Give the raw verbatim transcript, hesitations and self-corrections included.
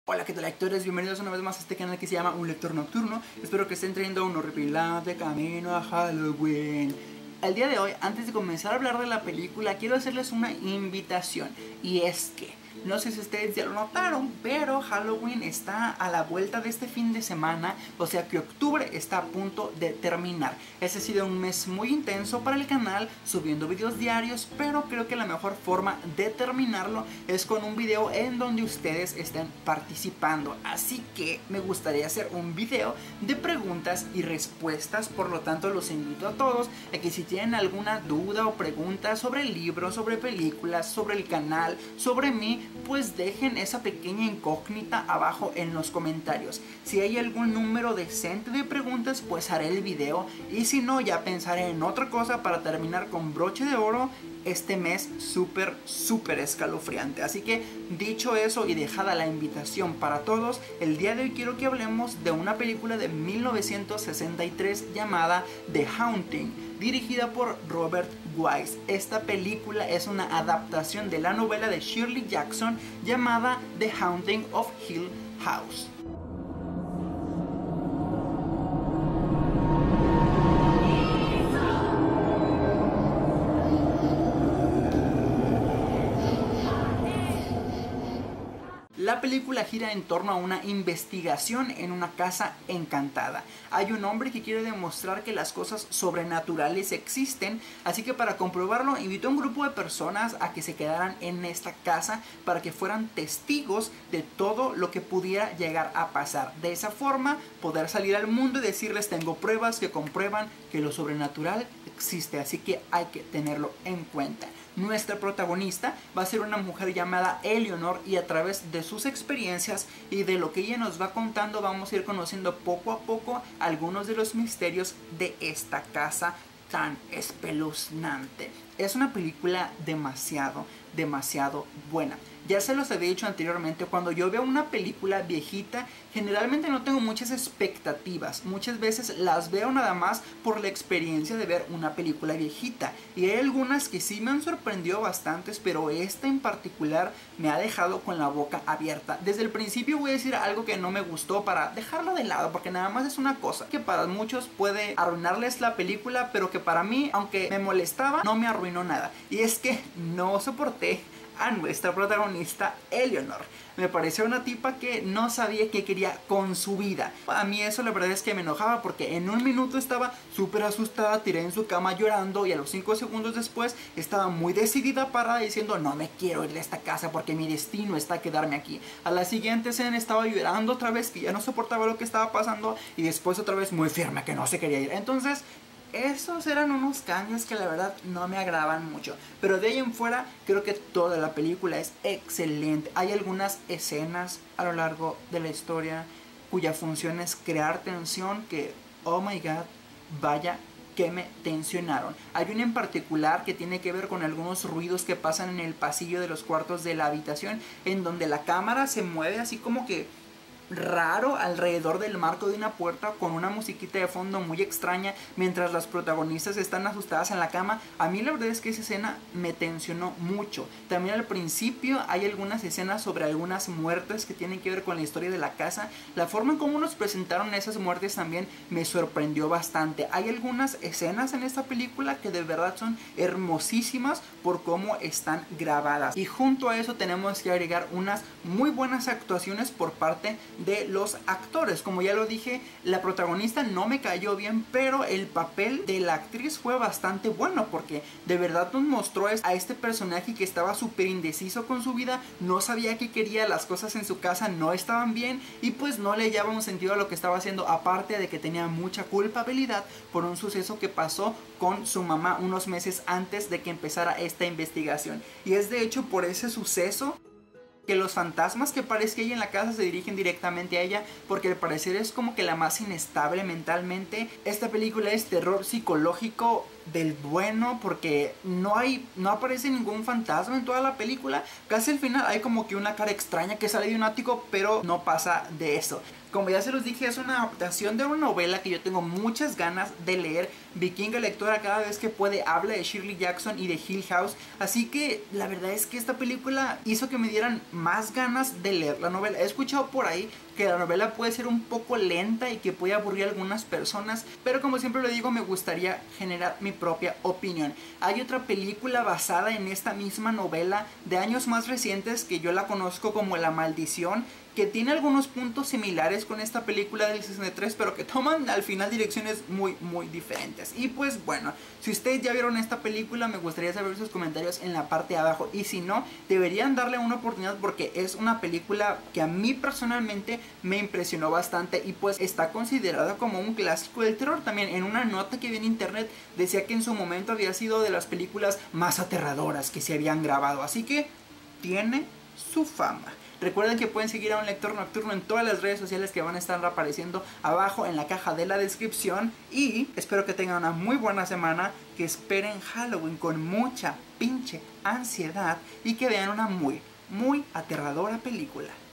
Hola, ¿qué tal, lectores? Bienvenidos una vez más a este canal que se llama Un Lector Nocturno. Espero que estén trayendo un horripilante camino a Halloween. El día de hoy, antes de comenzar a hablar de la película, quiero hacerles una invitación. Y es que, no sé si ustedes ya lo notaron, pero Halloween está a la vuelta de este fin de semana. O sea que octubre está a punto de terminar. Ese ha sido un mes muy intenso para el canal, subiendo videos diarios. Pero creo que la mejor forma de terminarlo es con un video en donde ustedes estén participando. Así que me gustaría hacer un video de preguntas y respuestas. Por lo tanto, los invito a todos a que si tienen alguna duda o pregunta sobre el libro, sobre películas, sobre el canal, sobre mí, pues dejen esa pequeña incógnita abajo en los comentarios. Si hay algún número decente de preguntas, pues haré el video, y si no, ya pensaré en otra cosa para terminar con broche de oro este mes súper, súper escalofriante. Así que, dicho eso y dejada la invitación para todos, el día de hoy quiero que hablemos de una película de mil novecientos sesenta y tres llamada The Haunting, dirigida por Robert Wise. Esta película es una adaptación de la novela de Shirley Jackson llamada The Haunting of Hill House. La película gira en torno a una investigación en una casa encantada. Hay un hombre que quiere demostrar que las cosas sobrenaturales existen, así que para comprobarlo invitó a un grupo de personas a que se quedaran en esta casa para que fueran testigos de todo lo que pudiera llegar a pasar. De esa forma poder salir al mundo y decirles: tengo pruebas que comprueban que lo sobrenatural existe, así que hay que tenerlo en cuenta. Nuestra protagonista va a ser una mujer llamada Eleanor, y a través de sus experiencias y de lo que ella nos va contando vamos a ir conociendo poco a poco algunos de los misterios de esta casa tan espeluznante. Es una película demasiado, demasiado buena. Ya se los había dicho anteriormente, cuando yo veo una película viejita, generalmente no tengo muchas expectativas. Muchas veces las veo nada más por la experiencia de ver una película viejita. Y hay algunas que sí me han sorprendido bastantes, pero esta en particular me ha dejado con la boca abierta. Desde el principio voy a decir algo que no me gustó para dejarlo de lado, porque nada más es una cosa que para muchos puede arruinarles la película, pero que para mí, aunque me molestaba, no me arruinó nada. Y es que no soporté a nuestra protagonista Eleanor. Me pareció una tipa que no sabía qué quería con su vida. A mí eso la verdad es que me enojaba, porque en un minuto estaba súper asustada, tiré en su cama llorando, y a los cinco segundos después estaba muy decidida, parada, diciendo: no me quiero ir de esta casa porque mi destino está a quedarme aquí. A la siguiente escena estaba llorando otra vez, que ya no soportaba lo que estaba pasando, y después otra vez muy firme que no se quería ir. Entonces, esos eran unos cambios que la verdad no me agradaban mucho. Pero de ahí en fuera creo que toda la película es excelente. Hay algunas escenas a lo largo de la historia cuya función es crear tensión que, oh my god, vaya que me tensionaron. Hay una en particular que tiene que ver con algunos ruidos que pasan en el pasillo de los cuartos de la habitación, en donde la cámara se mueve así como que raro alrededor del marco de una puerta, con una musiquita de fondo muy extraña mientras las protagonistas están asustadas en la cama. A mí la verdad es que esa escena me tensionó mucho. También al principio hay algunas escenas sobre algunas muertes que tienen que ver con la historia de la casa. La forma en cómo nos presentaron esas muertes también me sorprendió bastante. Hay algunas escenas en esta película que de verdad son hermosísimas por cómo están grabadas, y junto a eso tenemos que agregar unas muy buenas actuaciones por parte de los actores. Como ya lo dije, la protagonista no me cayó bien, pero el papel de la actriz fue bastante bueno, porque de verdad nos mostró a este personaje que estaba súper indeciso con su vida, no sabía qué quería, las cosas en su casa no estaban bien, y pues no le hallaba un sentido a lo que estaba haciendo, aparte de que tenía mucha culpabilidad por un suceso que pasó con su mamá unos meses antes de que empezara esta investigación. Y es de hecho por ese suceso que los fantasmas que aparecen ahí en la casa se dirigen directamente a ella, porque al parecer es como que la más inestable mentalmente. Esta película es terror psicológico del bueno, porque no hay, no aparece ningún fantasma en toda la película. Casi al final hay como que una cara extraña que sale de un ático, pero no pasa de eso. Como ya se los dije, es una adaptación de una novela que yo tengo muchas ganas de leer. Vikinga lectora cada vez que puede habla de Shirley Jackson y de Hill House. Así que la verdad es que esta película hizo que me dieran más ganas de leer la novela. He escuchado por ahí que la novela puede ser un poco lenta y que puede aburrir a algunas personas, pero como siempre lo digo, me gustaría generar mi propia opinión. Hay otra película basada en esta misma novela de años más recientes que yo la conozco como La Maldición, que tiene algunos puntos similares con esta película del sesenta y tres, pero que toman al final direcciones muy muy diferentes. Y pues bueno, si ustedes ya vieron esta película, me gustaría saber sus comentarios en la parte de abajo, y si no, deberían darle una oportunidad porque es una película que a mí personalmente me impresionó bastante, y pues está considerada como un clásico del terror. También en una nota que vi en internet decía que en su momento había sido de las películas más aterradoras que se habían grabado, así que tiene su fama. Recuerden que pueden seguir a Un Lector Nocturno en todas las redes sociales que van a estar apareciendo abajo en la caja de la descripción. Y espero que tengan una muy buena semana, que esperen Halloween con mucha pinche ansiedad y que vean una muy, muy aterradora película.